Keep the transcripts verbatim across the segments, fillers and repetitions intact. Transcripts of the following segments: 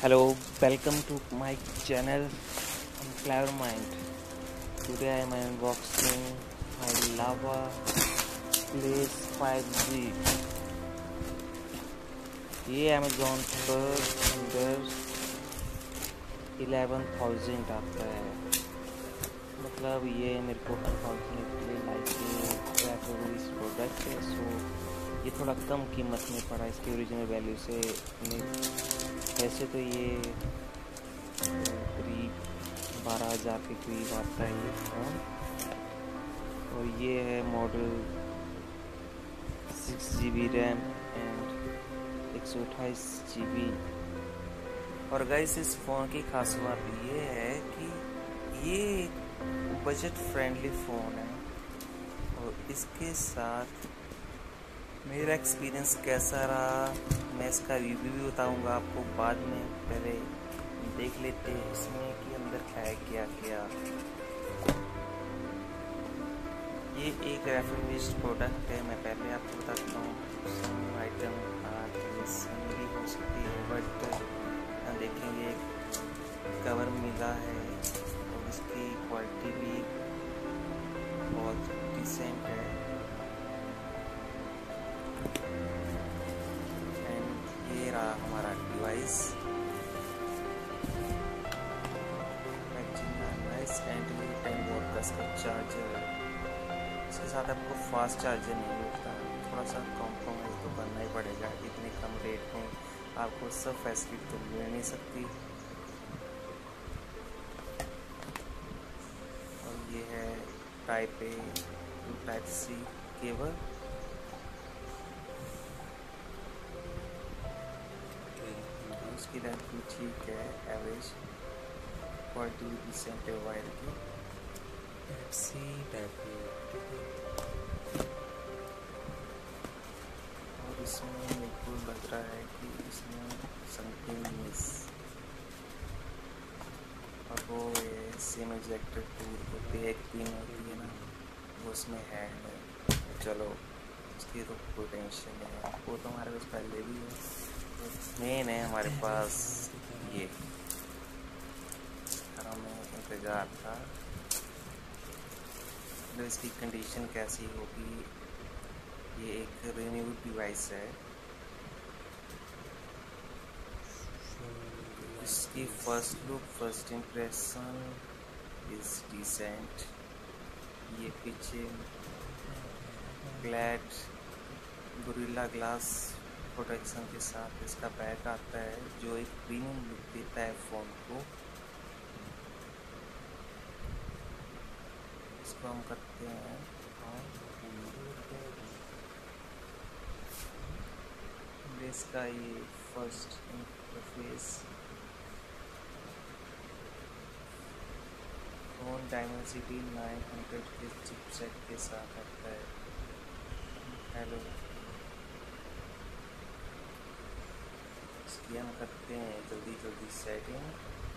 Hello, welcome to my channel. I'm Clever Mind. Today I am unboxing my Lava Blaze five G. ये Amazon पर under eleven thousand आता है। मतलब ये मेरे को अनफॉर्चुनेटली लाइक रेफरेंस प्रोडक्ट है, सो ये थोड़ा कम कीमत में पड़ा इसकी ओरिजिनल वैल्यू से। वैसे तो ये करीब बारह हज़ार के करीब आता है ये फ़ोन, और ये है model six G B RAM and एक सौ अट्ठाईस जी बी। और गाइस इस फ़ोन की खास बात ये है कि ये बजट फ्रेंडली फ़ोन है, और इसके साथ मेरा एक्सपीरियंस कैसा रहा मैं इसका रिव्यू भी बताऊंगा आपको बाद में। पहले देख लेते हैं इसमें कि अंदर क्या है क्या क्या। ये एक रेफर्बिश्ड प्रोडक्ट है। मैं पहले आपको बताता हूँ सम आइटम भी हो सकती है, बट देखेंगे कवर मिला है और इसकी क्वालिटी भी बहुत डिसेंट है। एंड ये रहा हमारा डिवाइस एंड ये टेन वोल्ट का इसका चार्जर है। इसके साथ आपको फास्ट चार्जर नहीं मिलता, थोड़ा सा कॉम्प्रोमाइज़ तो करना ही पड़ेगा। इतने कम रेट में आपको सब फैसिलिटी तो मिल नहीं सकती। और ये है type A to type C cable. उसकी लेंथ भी ठीक है, एवरेज क्वालिटी भी डिसेंट है वायर की। टाइप सी टाइप ए, और इसमें मेरे को लग रहा है कि इसमें समथिंग मिस, और वो ये सिम इजेक्टर टूल होती है, एक पिन होती है ना, वो उसमें है। चलो उसकी तो कोई टेंशन नहीं है, वो तो हमारे पास पहले भी है। मेन है हमारे पास ये, हमें इंतज़ार था। तो इसकी कंडीशन कैसी होगी। ये एक रिन्यूड डिवाइस है। इसकी first look first impression is decent. ये पीछे ग्लैड गोरिल्ला ग्लास प्रोटेक्शन के साथ इसका बैक आता है, जो एक प्रीमियम लुक देता है फ़ोन को। इसको हम करते हैं इसका ये first interface. Phone Dimensity nine hundred के चिपसेट के साथ आता है। हेलो, इसकी हम करते हैं जल्दी जल्दी सेटिंग।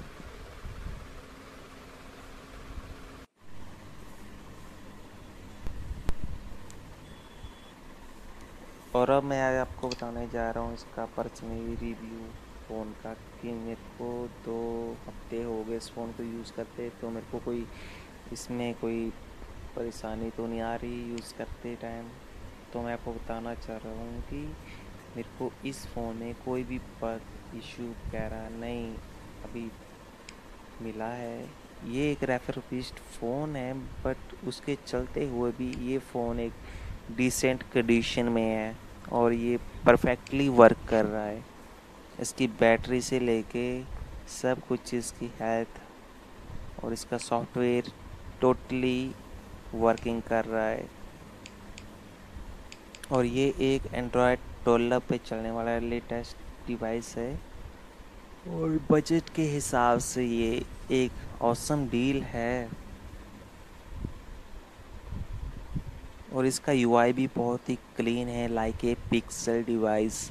और अब मैं आज आपको बताने जा रहा हूँ इसका पर्सनली रिव्यू फ़ोन का, कि मेरे को दो हफ्ते हो गए इस फ़ोन को यूज़ करते, तो मेरे को कोई इसमें कोई परेशानी तो नहीं आ रही यूज़ करते टाइम। तो मैं आपको बताना चाह रहा हूँ कि मेरे को इस फ़ोन में कोई भी बग इशू वगैरह नहीं अभी मिला है। ये एक रेफर्बिश्ड फ़ोन है, बट उसके चलते हुए भी ये फ़ोन एक डिसेंट कंडीशन में है, और ये परफेक्टली वर्क कर रहा है। इसकी बैटरी से लेके सब कुछ, इसकी हेल्थ और इसका सॉफ्टवेयर टोटली वर्किंग कर रहा है। और ये एक एंड्रॉयड ट्वेल्व पे चलने वाला लेटेस्ट डिवाइस है, और बजट के हिसाब से ये एक ऑसम डील है। और इसका यूआई भी बहुत ही क्लीन है, लाइक ए पिक्सल डिवाइस।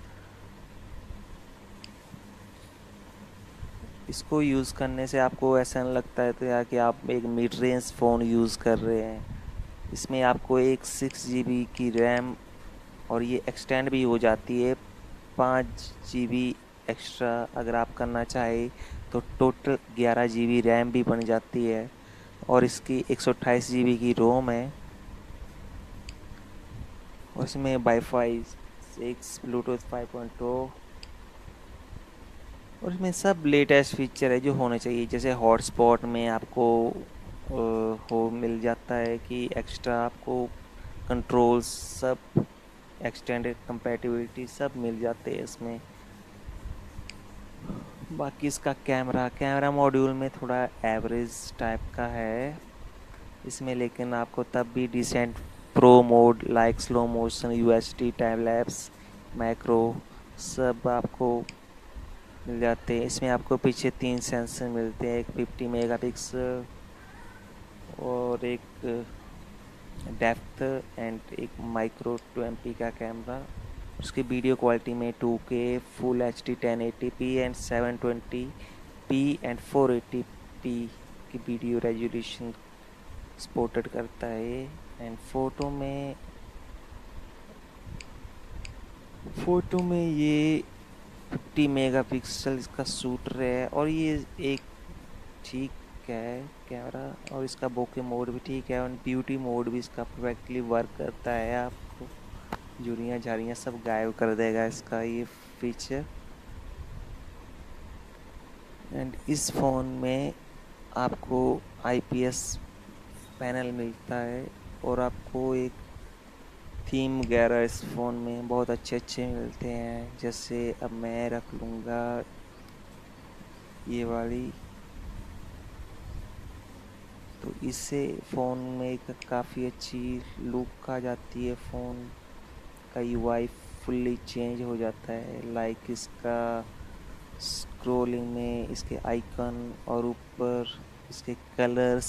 इसको यूज़ करने से आपको ऐसा नहीं लगता है तो यार कि आप एक मिड रेंज फ़ोन यूज़ कर रहे हैं। इसमें आपको एक सिक्स जी बी की रैम, और ये एक्सटेंड भी हो जाती है पाँच जी बी एक्स्ट्रा अगर आप करना चाहे तो टोटल ग्यारह जी बी रैम भी बन जाती है, और इसकी एक सौ अट्ठाईस जी बी की रोम है, और इसमें WiFi six, Bluetooth five point two, और इसमें सब लेटेस्ट फीचर है जो होने चाहिए। जैसे हॉटस्पॉट में आपको अ, हो मिल जाता है कि एक्स्ट्रा आपको कंट्रोल्स सब, एक्सटेंडेड कंपैटिबिलिटी सब मिल जाते हैं इसमें। बाकी इसका कैमरा कैमरा मॉड्यूल में थोड़ा एवरेज टाइप का है इसमें, लेकिन आपको तब भी decent pro mode like slow motion, U H D, time lapse, macro सब आपको मिल जाते हैं। इसमें आपको पीछे तीन सेंसर मिलते हैं, एक फिफ्टी मेगापिक्सल और एक डेप्थ एंड एक माइक्रो टू एम पी का कैमरा। उसकी वीडियो क्वालिटी में two K full H D ten eighty P and seven twenty P and four eighty P की वीडियो रेजोल्यूशन सपोर्टेड करता है। एंड फ़ोटो में फ़ोटो में ये फिफ्टी मेगापिक्सल इसका शूटर है, और ये एक ठीक है कैमरा, और इसका बोके मोड भी ठीक है, और ब्यूटी मोड भी इसका परफेक्टली वर्क करता है। आपको झुर्रियाँ झारियाँ सब गायब कर देगा इसका ये फीचर। एंड इस फ़ोन में आपको आई पी एस पैनल मिलता है, और आपको एक थीम वगैरह इस फ़ोन में बहुत अच्छे अच्छे मिलते हैं। जैसे अब मैं रख लूँगा ये वाली, तो इससे फ़ोन में एक काफ़ी अच्छी लुक आ जाती है। फ़ोन का यू आई फुल्ली चेंज हो जाता है, लाइक इसका स्क्रोलिंग में इसके आइकन और ऊपर इसके कलर्स।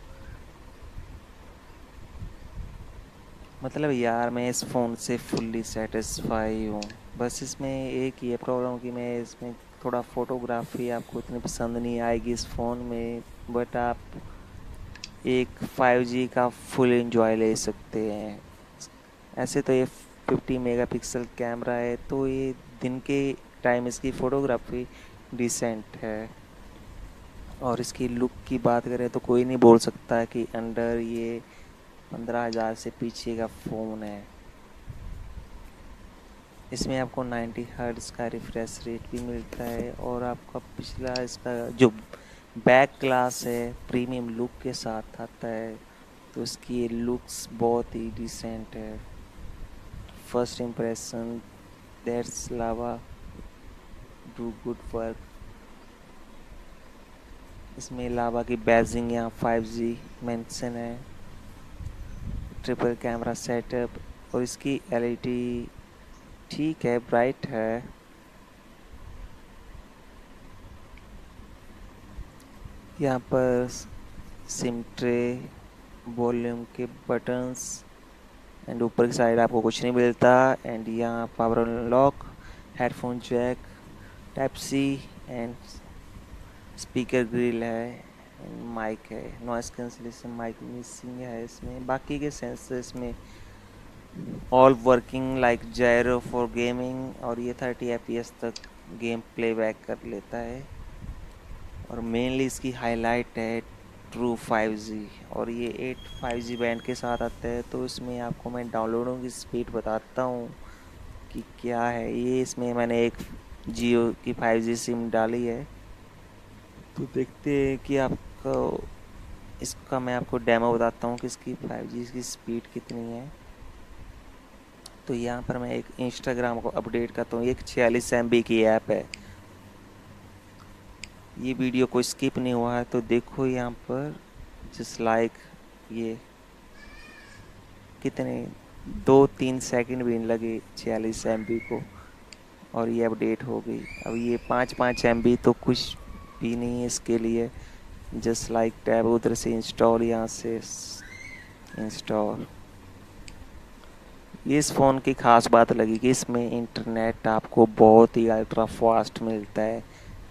मतलब यार मैं इस फ़ोन से फुल्ली सेटिस्फाई हूँ। बस इसमें एक ये प्रॉब्लम कि मैं इसमें थोड़ा फ़ोटोग्राफी आपको इतनी पसंद नहीं आएगी इस फ़ोन में, बट आप एक फाइव जी का फुल एंजॉय ले सकते हैं। ऐसे तो ये फिफ्टी मेगापिक्सल कैमरा है, तो ये दिन के टाइम इसकी फ़ोटोग्राफी डिसेंट है। और इसकी लुक की बात करें तो कोई नहीं बोल सकता कि अंडर ये पंद्रह हज़ार से पीछे का फ़ोन है। इसमें आपको नाइंटी हर्ट्ज़ का रिफ्रेश रेट भी मिलता है, और आपका पिछला इसका जो बैक ग्लास है प्रीमियम लुक के साथ आता है, तो इसकी लुक्स बहुत ही डिसेंट है। First impression that's Lava do good work. इसमें लावा की बैजिंग यहाँ फाइव जी मेंशन है, ट्रिपल कैमरा सेटअप, और इसकी एल ई डी ठीक है, ब्राइट है। यहाँ पर सिम ट्रे, वॉल्यूम के बटन्स, एंड ऊपर की साइड आपको कुछ नहीं मिलता। एंड यहाँ power unlock, headphone jack, type C, and speaker grill है, एंड माइक है। नॉइस कैंसिलेशन माइक मिसिंग है इसमें। बाकी के सेंसर इसमें all working like gyro for gaming, और ये थर्टी एफ पी एस तक गेम प्लेबैक कर लेता है। और मेनली इसकी हाईलाइट है ट्रू फाइव जी, और ये एट फाइव जी बैंड के साथ आता है। तो इसमें आपको मैं डाउनलोडिंग की स्पीड बताता हूँ कि क्या है ये। इसमें मैंने एक जियो की फाइव जी सिम डाली है, तो देखते हैं कि आपको इसका मैं आपको डेमो बताता हूँ कि इसकी फाइव जी की स्पीड कितनी है। तो यहाँ पर मैं एक इंस्टाग्राम को अपडेट करता हूँ। एक छियालीस एम बी की ऐप है, ये वीडियो को स्किप नहीं हुआ है तो देखो यहाँ पर। जस्ट लाइक ये कितने दो तीन सेकंड भी नहीं लगे छियालीस एम बी को, और ये अपडेट हो गई। अब ये पाँच पाँच एम बी तो कुछ भी नहीं है इसके लिए। जस्ट लाइक टैब उधर से इंस्टॉल, यहाँ से इंस्टॉल। इस फ़ोन की ख़ास बात लगी कि इसमें इंटरनेट आपको बहुत ही अल्ट्रा फास्ट मिलता है,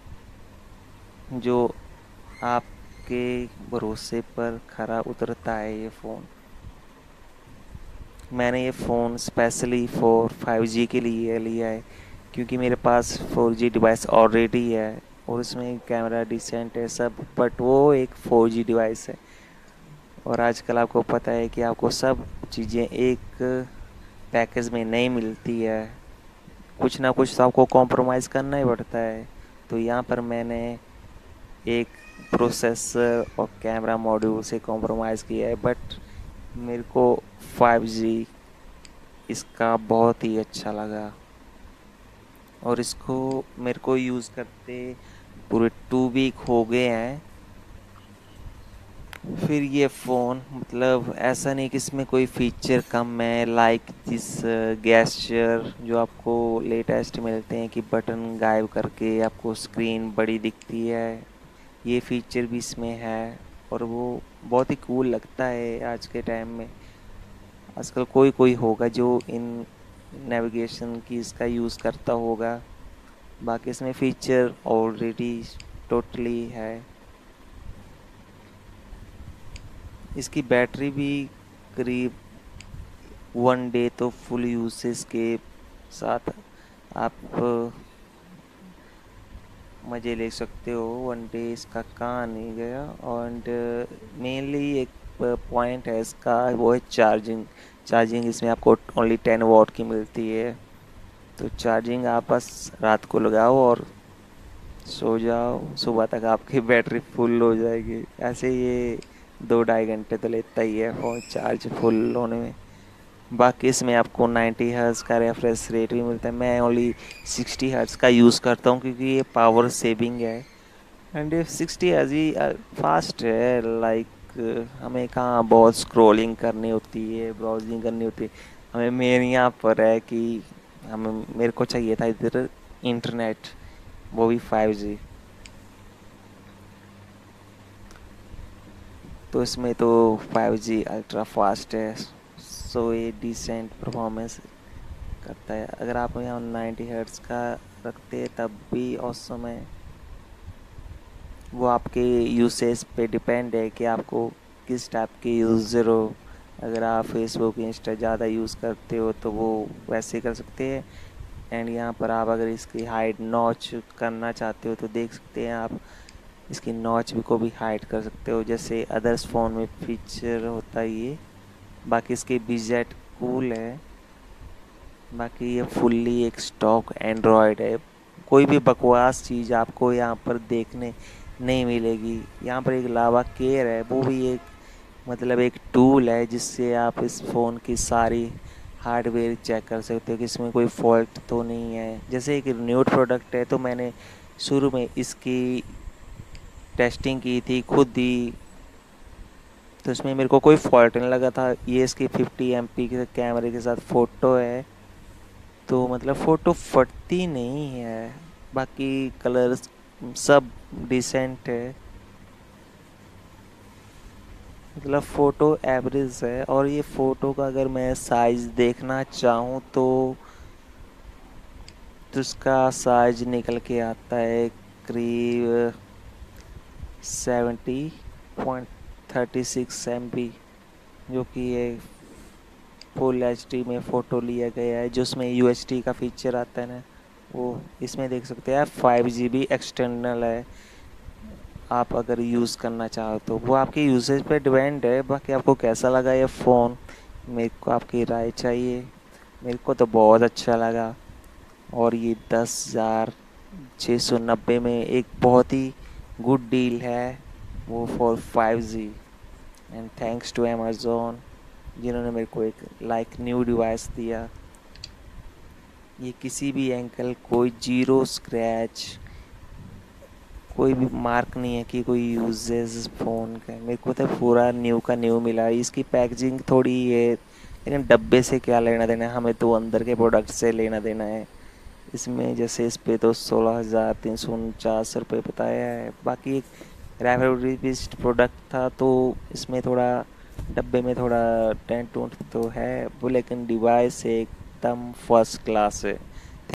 जो आपके भरोसे पर खरा उतरता है ये फ़ोन। मैंने ये phone specially for five G के लिए लिया है। क्योंकि मेरे पास फोर जी डिवाइस ऑलरेडी है और उसमें कैमरा डिसेंट है सब, बट वो एक फोर जी डिवाइस है। और आजकल आपको पता है कि आपको सब चीज़ें एक पैकेज में नहीं मिलती है, कुछ ना कुछ तो आपको कॉम्प्रोमाइज़ करना ही पड़ता है। तो यहाँ पर मैंने एक प्रोसेसर और कैमरा मॉड्यूल से कॉम्प्रोमाइज़ किया है, बट मेरे को फाइव जी इसका बहुत ही अच्छा लगा और इसको मेरे को यूज़ करते पूरे टू वीक हो गए हैं। फिर ये फ़ोन मतलब ऐसा नहीं कि इसमें कोई फीचर कम है, लाइक दिस गैस्चर जो आपको लेटेस्ट मिलते हैं कि बटन गायब करके आपको स्क्रीन बड़ी दिखती है, ये फीचर भी इसमें है और वो बहुत ही कूल लगता है आज के टाइम में। आजकल कोई कोई होगा जो इन नेविगेशन की इसका यूज़ करता होगा, बाकी इसमें फीचर ऑलरेडी टोटली है। इसकी बैटरी भी करीब वन डे तो फुल यूसेज के साथ आप मज़े ले सकते हो, वन डे इसका कहाँ नहीं गया। और मेनली एक पॉइंट है इसका, वो है चार्जिंग। चार्जिंग इसमें आपको ओनली टेन वॉट की मिलती है, तो चार्जिंग आप बस रात को लगाओ और सो जाओ, सुबह तक आपकी बैटरी फुल हो जाएगी। ऐसे ये दो ढाई घंटे तो लेता ही है फ़ोन चार्ज फुल होने में। बाकी इसमें आपको नाइन्टी हर्ट्ज़ का रेफ्रेश रेट भी मिलता है। मैं ओनली सिक्सटी हर्ट्ज़ का यूज़ करता हूँ क्योंकि ये पावर सेविंग है एंड ये सिक्सटी हर्ट्ज़ ही फास्ट है। लाइक हमें कहाँ बहुत स्क्रॉलिंग करनी होती है, ब्राउजिंग करनी होती है, हमें मेरे यहाँ पर है कि हमें मेरे को चाहिए था इधर इंटरनेट, वो भी फाइव जी। तो इसमें तो फाइव जी अल्ट्रा फास्ट है, सो ये डिसेंट परफॉर्मेंस करता है। अगर आप यहाँ नाइन्टी हर्ट्ज़ का रखते हैं तब भी औसम है। वो आपके यूसेज पे डिपेंड है कि आपको किस टाइप के यूज़र हो। अगर आप फेसबुक इंस्टा ज़्यादा यूज़ करते हो तो वो वैसे कर सकते हैं। एंड यहाँ पर आप अगर इसकी हाइट नॉच करना चाहते हो तो देख सकते हैं आप, इसकी नॉच भी को भी हाइड कर सकते हो जैसे अदर्स फ़ोन में फीचर होता है ये। बाकी इसकी बीजेट कूल है। बाकी ये फुल्ली एक स्टॉक एंड्रॉयड है, कोई भी बकवास चीज़ आपको यहाँ पर देखने नहीं मिलेगी। यहाँ पर एक लावा केयर है, वो भी एक मतलब एक टूल है जिससे आप इस फ़ोन की सारी हार्डवेयर चेक कर सकते हो कि इसमें कोई फॉल्ट तो नहीं है। जैसे एक रिन्यूड प्रोडक्ट है तो मैंने शुरू में इसकी टेस्टिंग की थी खुद ही, तो इसमें मेरे को कोई फॉल्ट नहीं लगा था। ये इसकी फिफ्टी एम पी के कैमरे के साथ फ़ोटो है, तो मतलब फ़ोटो फटती नहीं है। बाकी कलर्स सब डिसेंट है, मतलब फ़ोटो एवरेज है। और ये फ़ोटो का अगर मैं साइज़ देखना चाहूँ तो तो इसका साइज निकल के आता है करीब seventy point thirty six M B, जो कि ये फुल एच डी में फ़ोटो लिया गया है। जो उसमें यू एच डी का फीचर आता है ना, वो इसमें देख सकते हैं। फाइव जी बी एक्सटर्नल है, आप अगर यूज़ करना चाहो तो वो आपके यूसेज पे डिपेंड है। बाकी आपको कैसा लगा ये फ़ोन, मेरे को आपकी राय चाहिए। मेरे को तो बहुत अच्छा लगा और ये दस हज़ार छः सौ नब्बे में एक बहुत ही गुड डील है, वो for five G. And thanks to Amazon जिन्होंने मेरे को एक लाइक न्यू डिवाइस दिया। ये किसी भी एंगल कोई जीरो स्क्रैच, कोई भी मार्क नहीं है कि कोई यूजेस फ़ोन का। मेरे को तो पूरा न्यू का न्यू मिला। इसकी पैकेजिंग थोड़ी है, लेकिन डब्बे से क्या लेना देना है, हमें तो अंदर के प्रोडक्ट से लेना देना है। इसमें जैसे इस पे तो सोलह हज़ार तीन सौ उनचास रुपये बताया है। बाकी एक रेफर्बिश्ड प्रोडक्ट था तो इसमें थोड़ा डब्बे में थोड़ा टेंट टूट तो है वो, लेकिन डिवाइस एकदम फर्स्ट क्लास है।